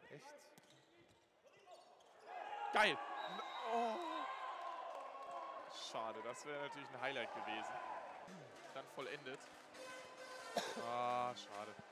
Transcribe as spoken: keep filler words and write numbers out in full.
Echt? Geil! Oh. Schade, das wäre natürlich ein Highlight gewesen. Dann vollendet. Ah, schade.